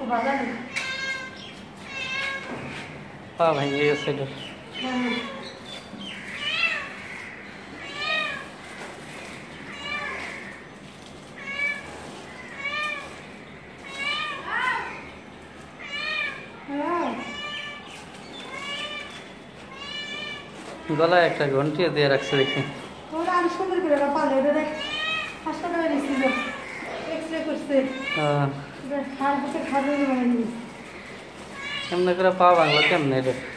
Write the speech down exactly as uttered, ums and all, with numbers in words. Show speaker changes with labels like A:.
A: পা ভেঙে গেছে এটা। গলায় একটা ঘন্টি দিয়ে রাখছে দেখি। কেমনে করে পা ভাঙলো কেমনে এটা?